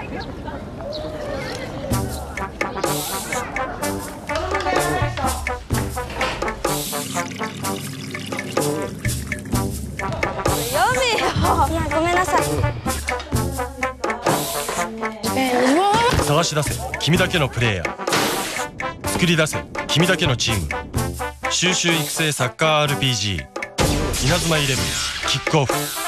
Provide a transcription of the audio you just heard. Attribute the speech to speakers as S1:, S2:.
S1: いや、ごめんなさい。
S2: 探し出せ君だけのプレイヤー、作り出せ君だけのチーム、収集育成サッカー RPG 稲妻イレブンキックオフ。